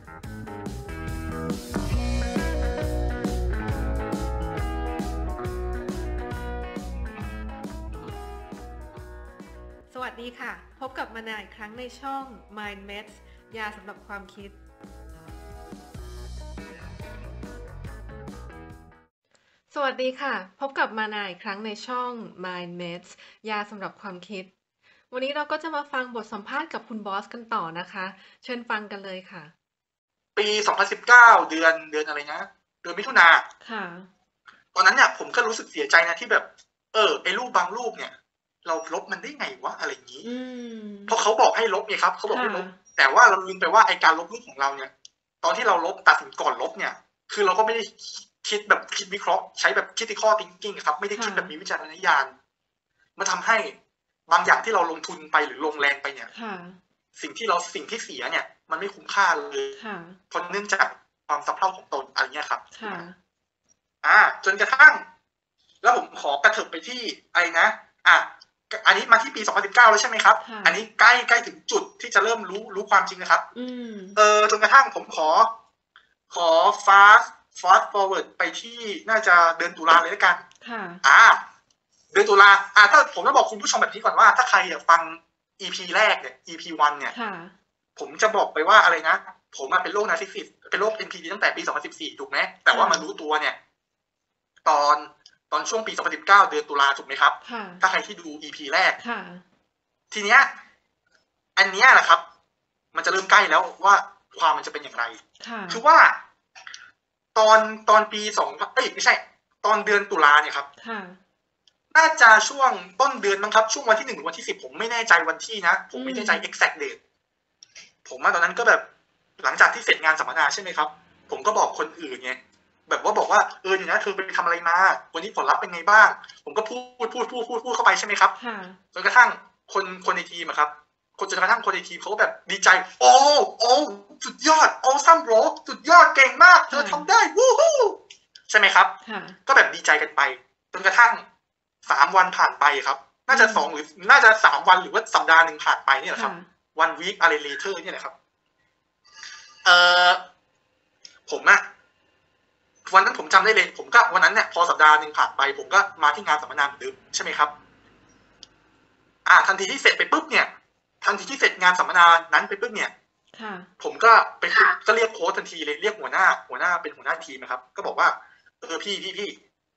สวัสดีค่ะพบกับมานาอีกครั้งในช่อง Mind Meds ยาสำหรับความคิดสวัสดีค่ะพบกับมานาอีกครั้งในช่อง Mind Meds ยาสำหรับความคิดวันนี้เราก็จะมาฟังบทสัมภาษณ์กับคุณบอสกันต่อนะคะเชิญฟังกันเลยค่ะปี2019เดือนอะไรนะเดือนมิถุนาค่ะตอนนั้นเนี่ยผมก็รู้สึกเสียใจนะที่แบบไอ้รูปบางรูปเนี่ยเราลบมันได้ไงวะอะไรอย่างนี้เพราะเขาบอกให้ลบไงครับเขาบอกให้ลบแต่ว่าเราลืมไปว่าไอ้การลบรูปของเราเนี่ยตอนที่เราลบตัดสินก่อนลบเนี่ยคือเราก็ไม่ได้คิดแบบคิดวิเคราะห์ใช้แบบ critical thinking ครับไม่ได้คิดแบบมีวิจารณญาณมันทำให้บางอย่างที่เราลงทุนไปหรือลงแรงไปเนี่ยสิ่งที่เสียเนี่ยมันไม่คุ้มค่าเลยเพราะเนื่องจากความสะเพร่าของตนอะไรเงี้ยครับจนกระทั่งแล้วผมขอกระเถิบไปที่อะไรนะอันนี้มาที่ปี2019แล้วใช่ไหมครับอันนี้ใกล้ถึงจุดที่จะเริ่มรู้ความจริงนะครับจนกระทั่งผมขอ fast forward ไปที่น่าจะเดือนตุลาเลยแล้วกันเดือนตุลาถ้าผมจะบอกคุณผู้ชมแบบนี้ก่อนว่าถ้าใครฟัง EP แรกเนี่ย EP 1เนี่ยผมจะบอกไปว่าอะไรนะผมเป็นโรคนาร์ซิสซิสเป็นโรค NPD ตั้งแต่ปี2014ถูกไหมแต่ว่ามารู้ตัวเนี่ยตอนช่วงปี2019เดือนตุลาถูกไหมครับถ้าใครที่ดู EP แรกทีเนี้ยอันเนี้ยแหละครับมันจะเริ่มใกล้แล้วว่าความมันจะเป็นอย่างไรคือว่าตอนปีไม่ใช่ตอนเดือนตุลาเนี่ยครับน่าจะช่วงต้นเดือนมั้งครับช่วงวันที่1 วันที่10ผมไม่แน่ใจวันที่นะผมไม่แน่ใจ exact date ผมตอนนั้นก็แบบหลังจากที่เสร็จงานสัมมนาใช่ไหมครับผมก็บอกคนอื่นไงแบบว่าบอกว่าเนี่ยนะเธอไปทำอะไรมาวันนี้ผลลัพธ์เป็นไงบ้างผมก็พูดเข้าไปใช่ไหมครับจนกระทั่งคนในทีมครับจนกระทั่งคนในทีมเขาก็แบบดีใจโอ้สุดยอดซัมโบรสุดยอดเก่งมากเธอทำได้วู้ฮู้ใช่ไหมครับก็แบบดีใจกันไปจนกระทั่ง3 วันผ่านไปครับน่าจะ2หรือน่าจะ3 วันหรือว่าสัปดาห์นึงผ่านไปนี่แหละครับone week อะไร later นี่แหละครับผมวันนั้นผมจำได้เลยผมก็วันนั้นเนี่ยพอสัปดาห์นึงผ่านไปผมก็มาที่งานสัมมนาเหมือนเดิมใช่ไหมครับทันทีที่เสร็จไปปุ๊บเนี่ยทันทีที่เสร็จงานสัมมนานั้นไปปุ๊บเนี่ยผมก็ไปก็เรียกโค้ชทันทีเลยเรียกหัวหน้าเป็นหัวหน้าทีมนะครับก็บอกว่าพี่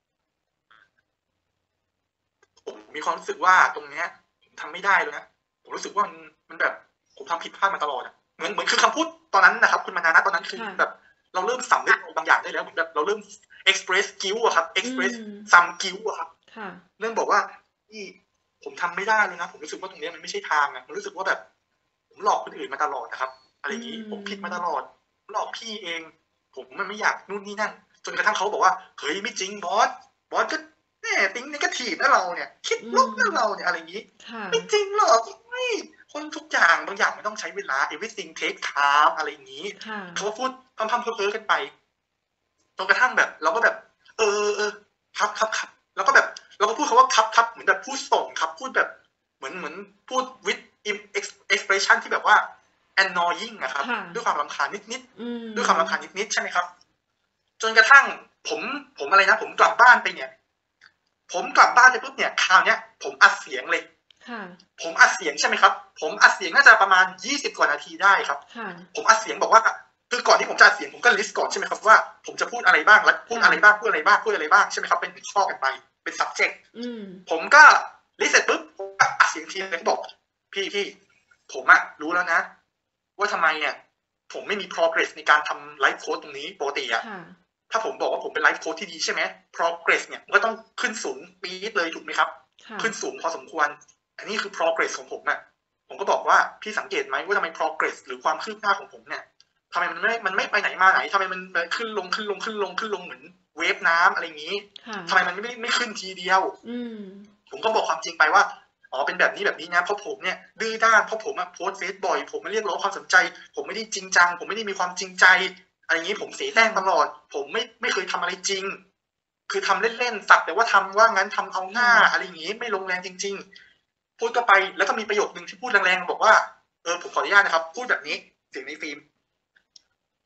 ผมมีความรู้สึกว่าตรงเนี้ยผมทำไม่ได้เลยนะผมรู้สึกว่ามันแบบผมทำผิดพลาดมาตลอดเหมือนคือคำพูดตอนนั้นนะครับคุณมานาตอนนั้นคือแบบเราเริ่มสำนึกบางอย่างได้แล้วแบบเราเริ่ม express guilt ครับ express some guilt ครับเริ่มบอกว่าพี่ผมทำไม่ได้เลยนะผมรู้สึกว่าตรงนี้มันไม่ใช่ทางมันรู้สึกว่าแบบผมหลอกคนอื่นมาตลอดนะครับอะไรอย่างนี้ผมผิดมาตลอดหลอกพี่เองผมมันไม่อยากนู่นนี่นั่นจนกระทั่งเขาบอกว่าเฮ้ยไม่จริงบอสก็แน่ติ้งเนกาทีฟนะเราเนี่ยคิดลบนะเราเนี่ยอะไรอย่างนี้ไม่จริงหรอกไม่คนทุกอย่างบางอย่างมันต้องใช้เวลา everything take time อะไรอย่างนี้เขาพูดพัมๆเพ้อๆกันไปจนกระทั่งแบบเราก็แบบครับแล้วก็แบบเราก็พูดคำว่าครับเหมือนแบบพูดส่งครับพูดแบบเหมือนพูด with expression ที่แบบว่า annoying นะครับด้วยความรำคาญนิดๆด้วยความรำคาญนิดๆใช่ไหมครับจนกระทั่งผมอะไรนะผมกลับบ้านไปเนี่ยผมกลับบ้านไปปุ๊บเนี่ยคราวเนี้ยผมอัดเสียงเลยผมอัดเสียงใช่ไหมครับผมอัดเสียงน่าจะประมาณ20 กว่านาทีได้ครับผมอัดเสียงบอกว่าคือก่อนที่ผมจะอัดเสียงผมก็ลิสต์ก่อนใช่ไหมครับว่าผมจะพูดอะไรบ้างและพูดอะไรบ้างใช่ไหมครับเป็นข้อกันไปเป็น subject ผมก็ลิสต์เสร็จปุ๊บอัดเสียงทีนึงบอกพี่ผมรู้แล้วนะว่าทำไมเนี่ยผมไม่มี progress ในการทำไลฟ์โค้ดตรงนี้ปกติถ้าผมบอกว่าผมเป็นไลฟ์โค้ดที่ดีใช่ไหม progress เนี่ยมันก็ต้องขึ้นสูงปี๊ดเลยถูกไหมครับขึ้นสูงพอสมควรอันนี้คือ progress ของผมผมก็บอกว่าพี่สังเกตไหมว่าทำไม progress หรือความคืบหน้าของผมเนี่ยทำไมมันไม่ไปไหนมาไหนทำไมมันขึ้นลงเหมือนเวฟน้ำอะไรอย่างนี้ทำไมมันไม่ขึ้นทีเดียวผมก็บอกความจริงไปว่าเป็นแบบนี้นะเพราะผมเนี่ยดื้อด้านเพราะผมโพสเฟซบ่อยผมไม่เรียกร้องความสนใจผมไม่ได้จริงจังผมไม่ได้มีความจริงใจอะไรอย่างนี้ผมเสียแต้มตลอดผมไม่เคยทำอะไรจริงคือทำเล่นๆสักแต่ว่าทำว่างั้นทำเอาหน้าอะไรอย่างนี้ไม่ลงแรงจริงๆพูดก็ไปแล้วก็มีประโยคนึงที่พูดแรงๆบอกว่าผมขออนุญาตนะครับพูดแบบนี้เสียงในฟิล์ม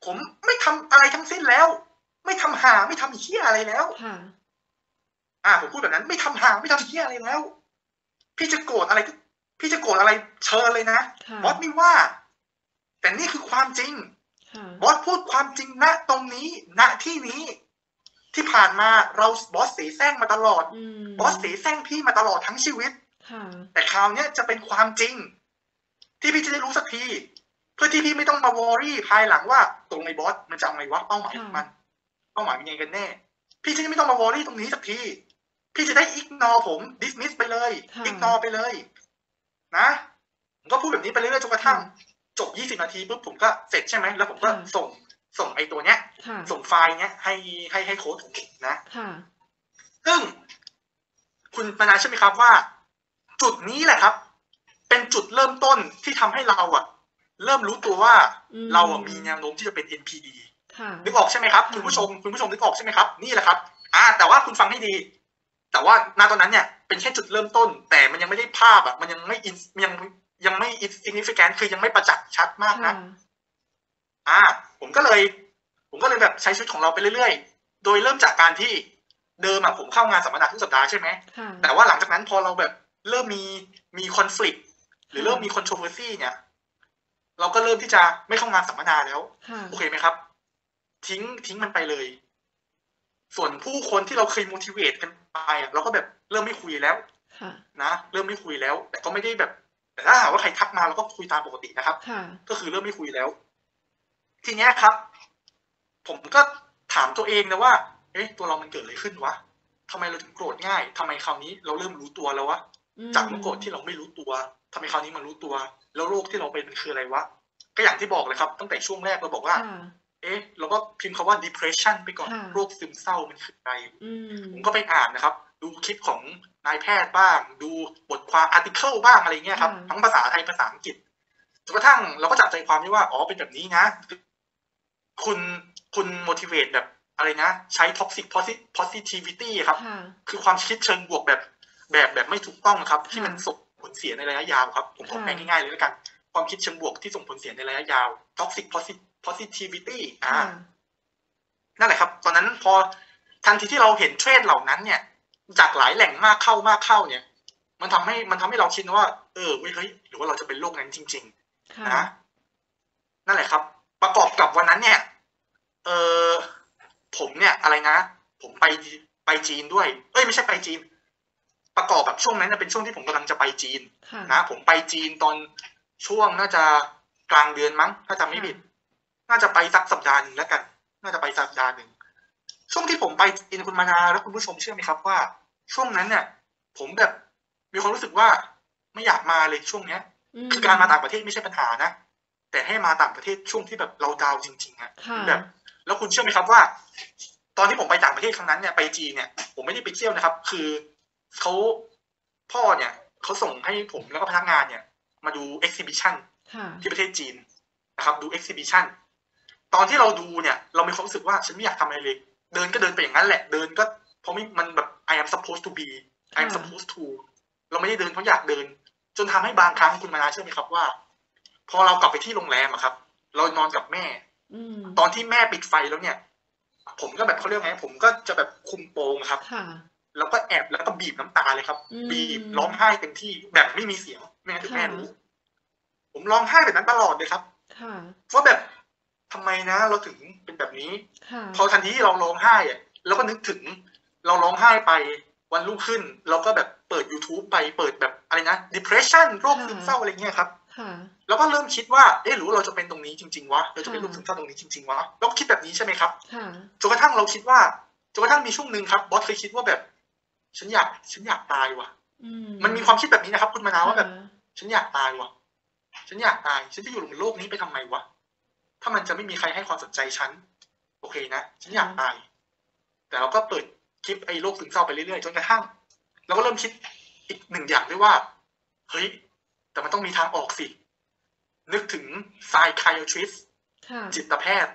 ผมไม่ทำอะไรทั้งสิ้นแล้ว ไม่ทำหาไม่ทำเหี้ยอะไรแล้วผมพูดแบบนั้นไม่ทำหาไม่ทำเหี้ยอะไรแล้วพี่จะโกรธอะไรพี่จะโกรธอะไรเชิญเลยนะบอสไม่ว่าแต่นี่คือความจริงบอสพูดความจริงณตรงนี้ณที่นี้ที่ผ่านมาเราบอสเสแสร้งมาตลอดบอสเสแสร้งพี่มาตลอดทั้งชีวิตแต่คราวนี้จะเป็นความจริงที่พี่จะได้รู้สักทีเพื่อที่พี่ไม่ต้องมาวอรี่ภายหลังว่าตรงไอ้บอสมันจะเอาไงวะเป้าหมายมันเป้าหมายเป็นไงกันแน่พี่จะไม่ต้องมาวอรี่ตรงนี้สักทีพี่จะได้อิกนอผมดิสมิสไปเลยอิกนอไปเลยนะผมก็พูดแบบนี้ไปเรื่อยๆจนกระทั่งจบ20 นาทีปุ๊บผมก็เสร็จใช่ไหมแล้วผมก็ส่งไอ้ตัวเนี้ยส่งไฟล์เนี้ยให้โค้ชผมนะซึ่งคุณมานาใช่ไหมครับว่าจุดนี้แหละครับเป็นจุดเริ่มต้นที่ทำให้เราเริ่มรู้ตัวว่าเรามีแนวโน้มที่จะเป็น NPD นึกออกใช่ไหมครับคุณผู้ชมนึกออกใช่ไหมครับนี่แหละครับแต่ว่าคุณฟังให้ดีแต่ว่าณตอนนั้นเนี่ยเป็นแค่จุดเริ่มต้นแต่มันยังไม่ได้ภาพมันยังไม่ยังไม่ significant คือยังไม่ประจักษ์ชัดมากนะผมก็เลยแบบใช้ชีวิตของเราไปเรื่อยๆโดยเริ่มจากการที่เดิมผมเข้างานสัมมนาทุกสัปดาห์ใช่ไหมแต่ว่าหลังจากนั้นพอเราแบบเริ่มมี conflict หรือเริ่มมี controversy เนี่ยเราก็เริ่มที่จะไม่เข้างานสัมมนาแล้วโอเคไหมครับทิ้งมันไปเลยส่วนผู้คนที่เราเคย motivate กันไปเราก็แบบเริ่มไม่คุยแล้วนะเริ่มไม่คุยแล้วแต่ก็ไม่ได้แบบแต่ถ้าหากว่าใครทักมาเราก็คุยตามปกตินะครับก็คือเริ่มไม่คุยแล้วทีเนี้ยครับผมก็ถามตัวเองนะว่าตัวเรามันเกิดอะไรขึ้นวะทำไมเราถึงโกรธง่ายทำไมคราวนี้เราเริ่มรู้ตัวแล้ววะจากเมื่อก่อนที่เราไม่รู้ตัวทำไมคราวนี้มันรู้ตัวแล้วโรคที่เราเป็นมันคืออะไรวะก็อย่างที่บอกเลยครับตั้งแต่ช่วงแรกเราบอกว่าเราก็พิมพ์คำว่า depression ไปก่อนโรคซึมเศร้ามันคืออะไรผมก็ไปอ่านนะครับดูคลิปของนายแพทย์บ้างดูบทความ article บ้างอะไรเงี้ยครับทั้งภาษาไทยภาษาอังกฤษจนกระทั่งเราก็จับใจความได้ว่าเป็นแบบนี้นะคุณ motivate แบบอะไรนะใช้ toxic positivity ครับคือความคิดเชิงบวกแบบไม่ถูกต้องครับที่มันส่งผลเสียในระยะยาวครับผมขอแปลง่ายๆเลยแล้วกันความคิดเชิงบวกที่ส่งผลเสียในระยะยาว toxic positivity นั่นแหละครับตอนนั้นพอทันทีที่เราเห็นเทรดเหล่านั้นเนี่ยจากหลายแหล่งมากเข้าเนี่ยมันทำให้เราคิดว่าเฮ้ยหรือว่าเราจะเป็นโรคนั้นจริงๆนะนั่นแหละครับประกอบกับวันนั้นเนี่ยผมเนี่ยอะไรนะผมไปจีนด้วยไม่ใช่ไปจีนประกอบแบบช่วงนั้นเป็นช่วงที่ผมกำลังจะไปจีนนะผมไปจีนตอนช่วงน่าจะกลางเดือนมั้งถ้าจำไม่ผิดน่าจะไปสักสัปดาห์นึงแล้วกันน่าจะไปสัปดาห์นึงช่วงที่ผมไปจีนคุณมานาแล้วคุณผู้ชมเชื่อไหมครับว่าช่วงนั้นเนี่ยผมแบบมีความรู้สึกว่าไม่อยากมาเลยช่วงเนี้ยคือการมาต่างประเทศไม่ใช่ปัญหานะแต่ให้มาต่างประเทศช่วงที่แบบเราดาวจริงๆแบบแล้วคุณเชื่อไหมครับว่าตอนที่ผมไปต่างประเทศครั้งนั้นเนี่ยไปจีนเนี่ยผมไม่ได้ไปเที่ยวนะครับคือพ่อเนี่ยเขาส่งให้ผมแล้วก็พนักงานเนี่ยมาดู exhibition ที่ประเทศจีนนะครับดู exhibition ตอนที่เราดูเนี่ยเรามีความรู้สึกว่าฉันไม่อยากทำอะไรเลยเดินก็เดินไปอย่างนั้นแหละเดินก็เพราะมันแบบ I am supposed to be I am supposed to เราไม่ได้เดินเพราะอยากเดินจนทำให้บางครั้งคุณมานาเชื่อไหมครับว่าพอเรากลับไปที่โรงแรมครับเรานอนกับแม่ตอนที่แม่ปิดไฟแล้วเนี่ยผมก็แบบเขาเรียกไงผมก็จะแบบคุมโปงครับแล้วก็แอบแล้วก็บีบน้ำตาเลยครับบีบร้องไห้เต็มที่แบบไม่มีเสียงแม่ถึงแม่รู้ผมร้องไห้แบบนั้นตลอดเลยครับว่าแบบทำไมนะเราถึงเป็นแบบนี้พอทันทีที่เราร้องไห้เราก็นึกถึงเราร้องไห้ไปวันรุ่งขึ้นเราก็แบบเปิด YouTube ไปเปิดแบบอะไรนะ depression โรคซึมเศร้าอะไรเงี้ยครับแล้วก็เริ่มคิดว่าหรือเราจะเป็นตรงนี้จริงๆวะเราจะเป็นโรคซึมเศร้าตรงนี้จริงๆวะเราคิดแบบนี้ใช่ไหมครับจนกระทั่งเราคิดว่าจนกระทั่งมีช่วงนึงครับบอสเคยคิดว่าแบบฉันอยากตายว่ะมันมีความคิดแบบนี้นะครับคุณมานาว่าแบบฉันอยากตายว่ะฉันอยากตายฉันจะอยู่บนโลกนี้ไปทำไมวะถ้ามันจะไม่มีใครให้ความสนใจฉันโอเคนะฉันอยากตายแต่เราก็เปิดคลิปไอ้โรคซึมเศร้าไปเรื่อยๆจนกระทั่งเราก็เริ่มคิดอีกหนึ่งอย่างด้วยว่าเฮ้ยแต่มันต้องมีทางออกสินึกถึง psychiatrist จิตแพทย์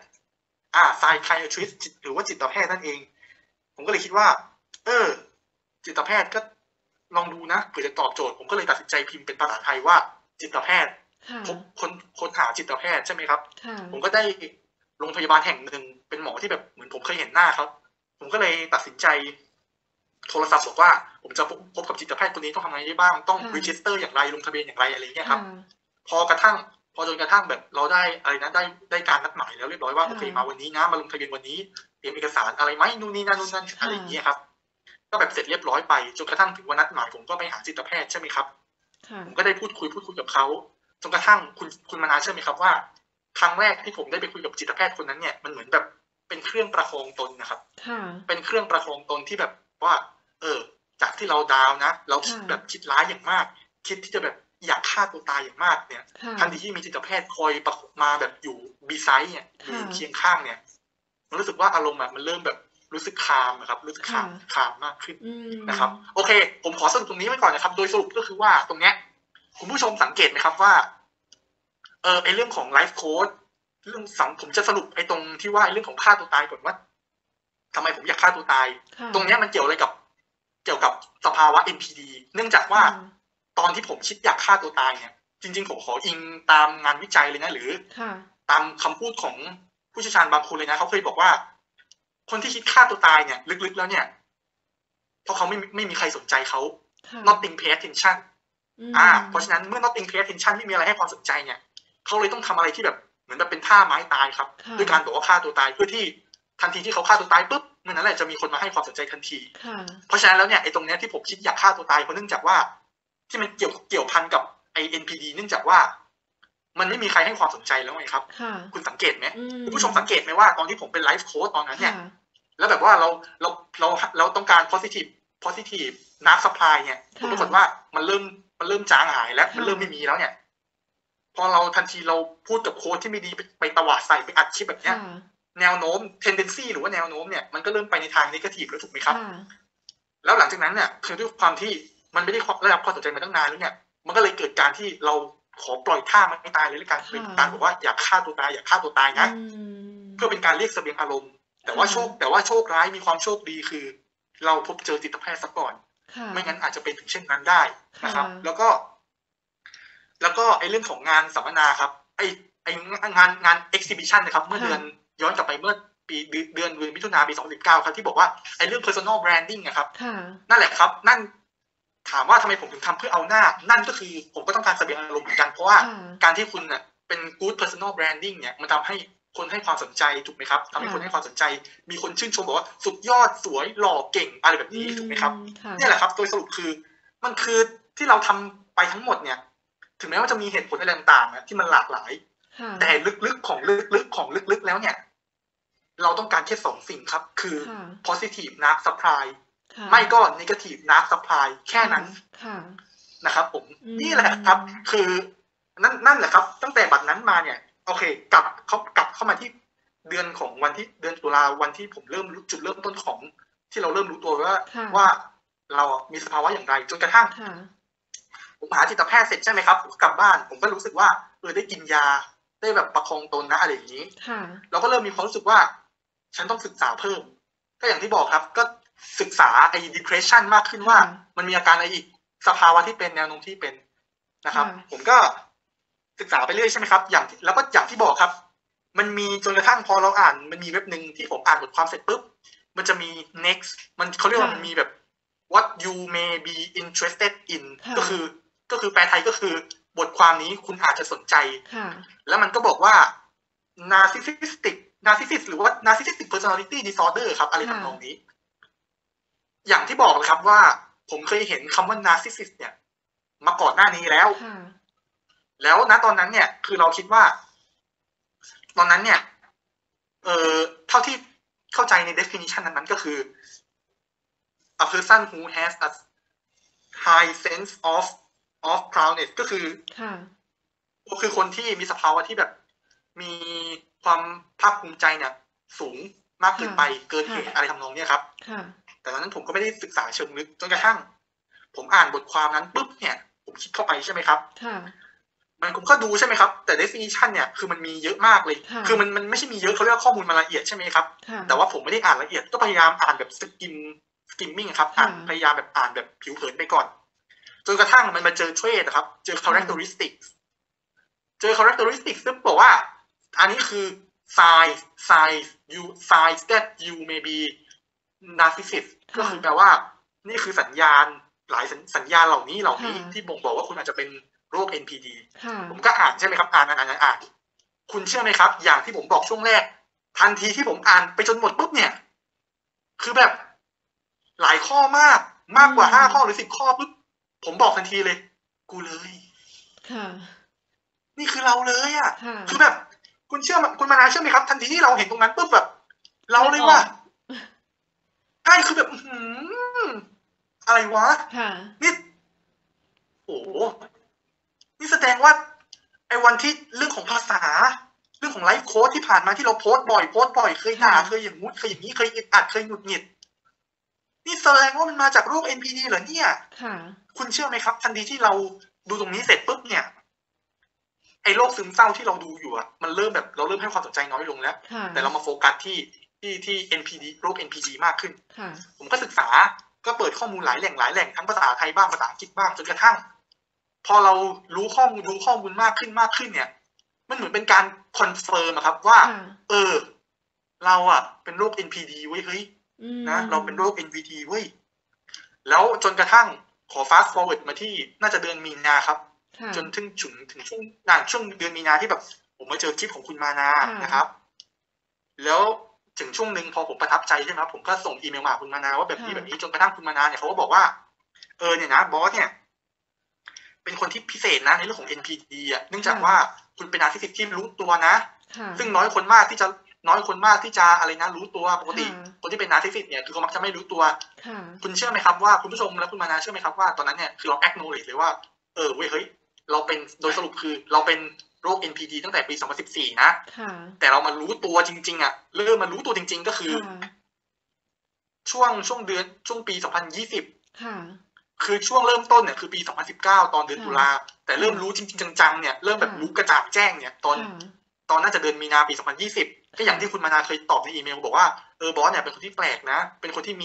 psychiatrist หรือว่าจิตแพทย์นั่นเองผมก็เลยคิดว่าจิตแพทย์ก็ลองดูนะเผื่อจะตอบโจทย์ผมก็เลยตัดสินใจพิมพ์เป็นภาษาไทยว่าจิตแพทย์ค้นหาจิตแพทย์ใช่ไหมครับผมก็ได้โรงพยาบาลแห่งหนึ่งเป็นหมอที่แบบเหมือนผมเคยเห็นหน้าครับผมก็เลยตัดสินใจโทรศัพท์บอกว่าผมจะพบกับจิตแพทย์คนนี้ต้องทำไงได้บ้างต้องรีจิสเตอร์อย่างไรลงทะเบียนอย่างไรอะไรเงี้ยครับพจนกระทั่งแบบเราได้อะไรนะได้การนัดหมายแล้วเรียบร้อยว่าโอเคมาวันนี้นะมาลงทะเบียนวันนี้เตรียมเอกสารอะไรไหมนู่นนี่นั่นอะไรอย่างเงี้ยครับก็แบบเสร็จเรียบร้อยไปจนกระทั่งถึงวันนัดหมายผมก็ไปหาจิตแพทย์ใช่ไหมครับผมก็ได้พูดคุยกับเขาจนกระทั่งคุณมานาเชื่อไหมครับว่าครั้งแรกที่ผมได้ไปคุยกับจิตแพทย์คนนั้นเนี่ยมันเหมือนแบบเป็นเครื่องประคองตนนะครับเป็นเครื่องประคองตนที่แบบว่าจากที่เราดาวนะเราคิดร้ายอย่างมากคิดที่จะแบบอยากฆ่าตัวตายอย่างมากเนี่ยทันทีที่มีจิตแพทย์คอยประกบมาแบบอยู่บีไซด์เนี่ยอยู่เคียงข้างเนี่ยมันรู้สึกว่าอารมณ์แบบมันเริ่มแบบรู้สึกคามนะครับรู้สึกคามมากขึ้นนะครับโอเคผมขอสรุปตรงนี้ไว้ก่อนนะครับโดยสรุปก็คือว่าตรงเนี้ยคุณผู้ชมสังเกตไหมครับว่าไอเรื่องของไลฟ์โค้ดเรื่องผมจะสรุปไอตรงที่ว่าเรื่องของฆ่าตัวตายก่อนว่าทำไมผมอยากฆ่าตัวตายตรงเนี้ยมันเกี่ยวอะไรกับสภาวะ NPD เนื่องจากว่าตอนที่ผมคิดอยากฆ่าตัวตายเนี่ยจริงๆผมขออิงตามงานวิจัยเลยนะหรือตามคำพูดของผู้เชี่ยวชาญบางคนเลยนะเขาเคยบอกว่าคนที่คิดฆ่าตัวตายเนี่ยลึกๆแล้วเนี่ยเพราะเขาไม่มีใครสนใจเขา nothing pay attention เพราะฉะนั้นเมื่อ nothing pay attention ไม่มีอะไรให้ความสนใจเนี่ยเขาเลยต้องทำอะไรที่แบบเหมือนแบบเป็นท่าไม้ตายครับด้วยการบอกว่าฆ่าตัวตายเพื่อที่ทันทีที่เขาฆ่าตัวตายปุ๊บเมื่อนั้นแหละจะมีคนมาให้ความสนใจทันทีเพราะฉะนั้นแล้วเนี่ยไอ้ตรงเนี้ยที่ผมคิดอยากฆ่าตัวตายเพราะเนื่องจากว่าที่มันเกี่ยวพันกับไอ้ NPD เนื่องจากว่ามันไม่มีใครให้ความสนใจแล้วไงครับคุณสังเกตไหมคุณผู้ชมสังเกตไหมว่าตอนที่ผมเป็นไลฟ์โค้ชตอนนั้นเนี่ยแล้วแบบว่าเราต้องการ positive นัก supply เนี่ยปรากฏว่ามันเริ่มจางหายแล้วมันเริ่มไม่มีแล้วเนี่ยพอเราทันทีเราพูดกับโค้ชที่ไม่ดีไปตวาดใส่ไปอัดคลิปแบบเนี้ยแนวโน้ม tendency หรือว่าแนวโน้มเนี่ยมันก็เริ่มไปในทาง negative แล้วถูกไหมครับแล้วหลังจากนั้นเนี่ยคือด้วยความที่มันไม่ได้รับความสนใจมาตั้งนานแล้วเนี่ยมันก็เลยเกิดการที่เราขอปล่อยท่ามันไม่ตายเลยด้วยกันเป็นการบอกว่าอยากฆ่าตัวตายนะเพื่อเป็นการเรียกเสบียงอารมณ์แต่ว่าโชคร้ายมีความโชคดีคือเราพบเจอจิตแพทย์ซะก่อนไม่งั้นอาจจะเป็นถึงเช่นนั้นได้นะครับแล้วก็ไอ้เรื่องของงานสัมมนาครับไอ้งาน exhibition นะครับเมื่อเดือนย้อนกลับไปเมื่อปีเดือนมิถุนายนปี2019ครับที่บอกว่าไอ้เรื่อง personal branding นะครับนั่นแหละครับนั่นถามว่าทำไมผมถึงทำเพื่อเอาหน้านั่นก็คือผมก็ต้องการเสบียงอารมณ์เหมือนกันเพราะว่าการที่คุณเป็น good personal branding เนี่ยมันทำให้คนให้ความสนใจถูกไหมครับทำให้คนให้ความสนใจมีคนชื่นชมบอกว่าสุดยอดสวยหล่อเก่งอะไรแบบนี้ถูกไหมครับนี่แหละครับโดยสรุปคือมันคือที่เราทำไปทั้งหมดเนี่ยถึงแม้ว่าจะมีเหตุผลอะไรต่างๆที่มันหลากหลายแต่ลึกๆของลึกๆแล้วเนี่ยเราต้องการแค่2สิ่งครับคือ positive narc supply ไม่ก็ negative narc supply แค่นั้นนะครับผมนี่แหละครับคือนั่นแหละครับตั้งแต่บัดนั้นมาเนี่ยโอเคกลับเข้ามาที่เดือนตุลาวันที่ผมเริ่มจุดเริ่มต้นของที่เราเริ่มรู้ตัวว่าเรามีสภาวะอย่างไรจนกระทั่งผมหาจิตแพทย์เสร็จใช่ไหมครับผมกลับบ้านผมก็รู้สึกว่าได้กินยาได้แบบประคองตนนะอะไรอย่างนี้เราก็เริ่มมีความรู้สึกว่าฉันต้องศึกษาเพิ่มก็อย่างที่บอกครับก็ศึกษาไอ้ depression มากขึ้นว่ามันมีอาการอะไรอีกสภาวะที่เป็นแนวโน้มที่เป็นนะครับผมก็ศึกษาไปเรื่อยใช่ไหมครับแล้วก็อย่างที่บอกครับมันมีจนกระทั่งพอเราอ่านมันมีเว็บหนึ่งที่ผมอ่านบทความเสร็จปุ๊บมันจะมี next เขาเรียกว่ามันมีแบบ what you may be interested in ก็คือแปลไทยก็คือบทความนี้คุณอาจจะสนใจแล้วมันก็บอกว่า narcissist หรือว่า narcissistic personality disorder ครับอะไรทำนองนี้อย่างที่บอกเลยครับว่าผมเคยเห็นคำว่า narcissist เนี่ยมาก่อนหน้านี้แล้วณตอนนั้นเนี่ยคือเราคิดว่าตอนนั้นเนี่ยเท่าที่เข้าใจใน definition นั้นก็คือ a person who has a high sense of proudness ก็คือคนที่มีสภาวะที่แบบมีความภาคภูมิใจเนี่ยสูงมากเกินไปเกินเหตุอะไรทำนองนี้ครับแต่ตอนนั้นผมก็ไม่ได้ศึกษาเชิงลึกจนกระทั่งผมอ่านบทความนั้นปุ๊บเนี่ยผมคิดเข้าไปใช่ไหมครับผมก็ดูใช่ไหมครับแต่ definition เนี่ยคือมันมีเยอะมากเลยคือมันไม่ใช่มีเยอะเขาเรียกว่าข้อมูลมาละเอียดใช่ไหมครับแต่ว่าผมไม่ได้อ่านละเอียดก็พยายามอ่านแบบskimming ครับพยายามแบบอ่านแบบผิวเผินไปก่อนจนกระทั่งมันมาเจอเทรดนะครับเจอ characteristics ซึ่งบอกว่าอันนี้คือ signs that you may be narcissist ก็คือแปลว่านี่คือสัญญาณหลายสัญญาณเหล่านี้ที่บ่งบอกว่าคุณอาจจะเป็นโรค NPD ผมก็อ่านใช่ไหมครับอ่านคุณเชื่อไหมครับอย่างที่ผมบอกช่วงแรกทันทีที่ผมอ่านไปจนหมดปุ๊บเนี่ยคือแบบหลายข้อมากกว่า5 ข้อหรือ10 ข้อปุ๊บผมบอกทันทีเลยกูเลยนี่คือเราเลยอ่ะคือแบบคุณมานาเชื่อไหมครับทันทีที่เราเห็นตรงนั้นปุ๊บแบบเราเลยว่าใช่คือแบบอะไรวะนี่โอ้นี่แสดงว่าไอ้วันที่เรื่องของภาษาเรื่องของไลฟ์โค้ดที่ผ่านมาที่เราโพสต์บ่อยเคยด่าเคยอย่างงู้นเคยอย่างนี้เคยอึดอัดเคยหงุดหงิดนี่แสดงว่ามันมาจากโรค NPD เหรอเนี่ยคุณเชื่อไหมครับทันทีที่เราดูตรงนี้เสร็จปุ๊บเนี่ยไอ้โรคซึมเศร้าที่เราดูอยู่อ่ะมันเริ่มแบบเราเริ่มให้ความสนใจน้อยลงแล้วแต่เรามาโฟกัสที่ NPD โรค NPD มากขึ้นผมก็ศึกษาก็เปิดข้อมูลหลายแหล่งทั้งภาษาไทยบ้างภาษาอังกฤษบ้างจนกระทั่งพอเรารู้ข้อมูลมากขึ้นเนี่ยมันเหมือนเป็นการคอนเฟิร์มครับว่าเราอ่ะเป็นโรค NPD เว้ยเฮ้ยนะเราเป็นโรค NPD เว้ยแล้วจนกระทั่งขอ fast forward มาที่น่าจะเดือนมีนาครับจนถึงช่วงเดือนมีนาที่แบบผมมาเจอคลิปของคุณมานานะครับแล้วถึงช่วงนึงพอผมประทับใจใช่ไหมครับผมก็ส่งอีเมลมาคุณมานาว่าแบบนี้จนกระทั่งคุณมานาเนี่ยเขาก็บอกว่าเนี่ยนะบอสเนี่ยเป็นคนที่พิเศษนะในเรื่องของ NPD อ่ะเนื่องจากว่าคุณเป็นนาร์ซิสซิสต์ที่รู้ตัวนะซึ่งน้อยคนมากที่จะอะไรนะรู้ตัวปกติคนที่เป็นนาร์ซิสซิสต์เนี่ยคือเขามักจะไม่รู้ตัวคุณเชื่อไหมครับว่าคุณผู้ชมและคุณมานาเชื่อไหมครับว่าตอนนั้นเนี่ยคือเรา acknowledge เลยว่าเว้ยเฮ้ยเราเป็นโดยสรุปคือเราเป็นโรค NPD ตั้งแต่ปี2014นะแต่เรามารู้ตัวจริงๆอ่ะเริ่มมารู้ตัวจริงๆก็คือช่วงปี2020คือช่วงเริ่มต้นเนี่ยคือปี2019ตอนเดือนตุลาแต่เริ่มรู้จริงๆจังๆเนี่ยเริ่มแบบรู้กระจ่างแจ้งเนี่ยตอนน่าจะเดือนมีนาปี2020ก็อย่างที่คุณมานาเคยตอบในอีเมลบอกว่าบอสเนี่ยเป็นคนที่แปลกนะเป็นคนที่มี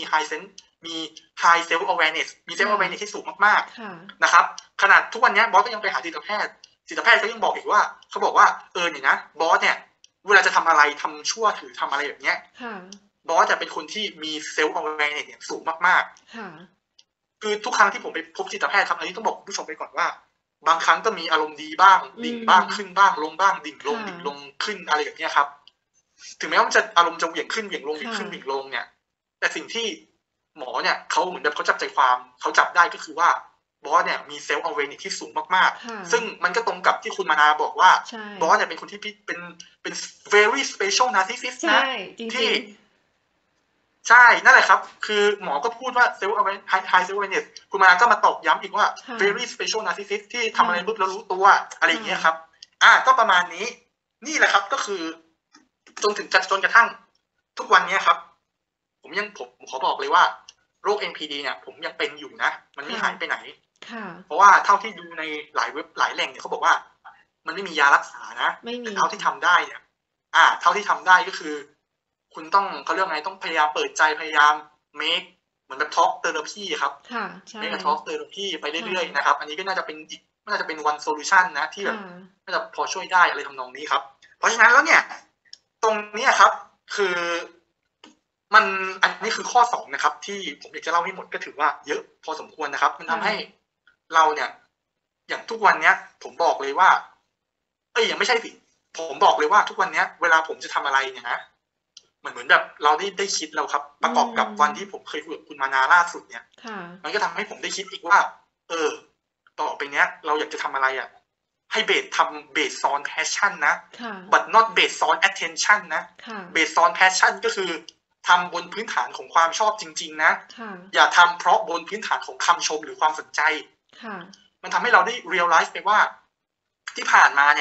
high self awareness มี self awareness ที่สูงมากๆนะครับขนาดทุกวันนี้บอสก็ยังไปหาจิตแพทย์ก็ยังบอกอีกว่าเขาบอกว่าเนี่ยนะบอสเนี่ยเวลาจะทำอะไรทำชั่วหรือทำอะไรแบบเนี้ยบอสจะเป็นคนที่มี self awareness เนี่ยสูงมากๆคือทุกครั้งที่ผมไปพบจิตแพทย์ครับอันนี้ต้องบอกผู้ชมไปก่อนว่าบางครั้งก็มีอารมณ์ดีบ้างดิ่งบ้างขึ้นบ้างลงบ้างดิ่งลงขึ้นอะไรแบบนี้ครับถึงแม้ว่ามันจะอารมณ์จะเหวี่ยงขึ้นเหวี่ยงลงเหวี่ยงขึ้นเหวี่ยงลงเนี่ยแต่สิ่งที่หมอเนี่ยเขาเหมือนแบบเขาจับใจความเขาจับได้ก็คือว่าบอสเนี่ยมีเซลล์ awareness ที่สูงมากๆซึ่งมันก็ตรงกับที่คุณมานาบอกว่าบอสเนี่ยเป็นคนที่เป็น very special narcissist นะที่ใช่นั่นแหละครับคือหมอก็พูดว่า self awareness high self awareness คุณมานาก็มาตอกย้ำอีกว่า very special narcissist ที่ทำอะไรปุ๊บแล้วรู้ตัวอะไรอย่างเงี้ยครับก็ประมาณนี้นี่แหละครับก็คือจนกระทั่งทุกวันนี้ครับผมขอบอกเลยว่าโรค NPD เนี่ยผมยังเป็นอยู่นะมันไม่หายไปไหนเพราะว่าเท่าที่ดูในหลายเว็บหลายแหล่งเนี่ยเขาบอกว่ามันไม่มียารักษานะแต่เท่าที่ทำได้เนี่ยเท่าที่ทำได้ก็คือคุณต้องเขาเรียกไงต้องพยายามเปิดใจพยายาม make เหมือนแบบ talk therapy ครับ make talk therapy ไปเรื่อยๆนะครับอันนี้ก็น่าจะเป็น one solution นะที่แบบน่าจะพอช่วยได้อะไรทำนองนี้ครับเพราะฉะนั้นแล้วเนี่ยตรงนี้ครับคือมันอันนี้คือข้อ2นะครับที่ผมอยากจะเล่าให้หมดก็ถือว่าเยอะพอสมควรนะครับมันทำให้เราเนี่ยอย่างทุกวันนี้ผมบอกเลยว่ายังไม่ใช่สิผมบอกเลยว่าทุกวันนี้เวลาผมจะทำอะไรเนี่ยนะเหมือนแบบเราได้คิดแล้วครับประกอบกับวันที่ผมเคยคุยกับคุณมานาล่าสุดเนี่ยมันก็ทำให้ผมได้คิดอีกว่าต่อไปเนี้ยเราอยากจะทำอะไรอ่ะให้เบสon passion นะ but not based on attention นะ based on passion ก็คือทำบนพื้นฐานของความชอบจริงๆนะอย่าทำเพราะบนพื้นฐานของคำชมหรือความสนใจมันทำให้เราได้ realize ไปว่าที่ผ่านมาเนี่ย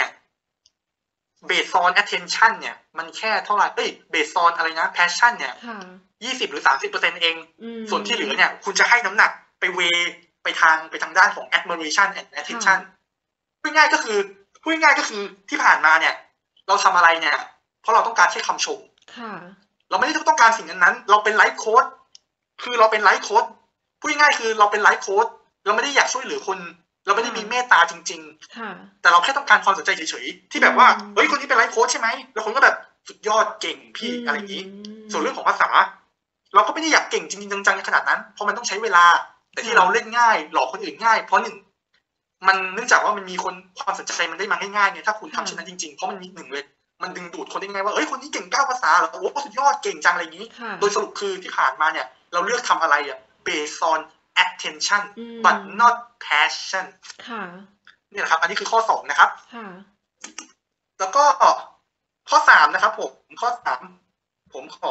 based on attention เนี่ยมันแค่เท่าไหร่based on อะไรนะ passion เนี่ย20 หรือ 30% เองส่วนที่เหลือเนี่ยคุณจะให้น้ำหนักไปทางด้านของ admiration and attention พูดง่ายก็คือที่ผ่านมาเนี่ยเราทำอะไรเนี่ยเพราะเราต้องการแค่คำชมเราไม่ได้ต้องการสิ่งนั้นเราเป็นไลฟ์โค้ชคือเราเป็นไลฟ์โค้ชพูดง่ายคือเราเป็นไลฟ์โค้ชเราไม่ได้อยากช่วยเหลือคนเราไม่ได้มีเมตตาจริงๆแต่เราแค่ต้องการความสนใจเฉยๆที่แบบว่าเฮ้ยคนนี้เป็นไลฟ์โค้ชใช่ไหมแล้วคนก็แบบสุดยอดเก่งพี่อะไรอย่างนี้ ส่วนมเรื่องของภาษา เราก็ไม่ได้อยากเก่งจริงๆจังๆขนาดนั้น เพราะมันต้องใช้เวลา แต่ที่ค่ะเราเล่นง่ายหลอกคนอื่นง่าย เพราะหนึ่งมันเนื่องจากว่ามันมีคนความสนใจมันได้มาง่ายๆไงถ้าคุณค่ะทำเช่นนั้นจริงๆเพราะมันมีหนึ่งเลย มันดึงดูดคนได้ง่ายว่าเอ้ยคนนี้เก่ง9 ภาษาเหรอโอ้โหสุดยอดเก่งจังอะไรอย่างนี้ค่ะโดยสรุปคือที่ผ่านมาเนี่ย เราเลือกทำอะไรอ่ะ based on attention อืม but not passion ค่ะนี่แหละครับ อันนี้คือข้อ2นะครับค่ะแล้วก็ข้อ3นะครับผมข้อ3ผมขอ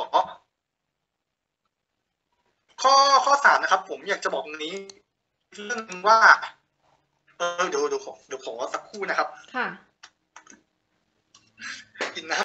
ข้อ3นะครับ ผมอยากจะบอกตรงนี้เรื่องนึงว่าเดี๋ยวขอสักครู่นะครับค่ะกินน้ำ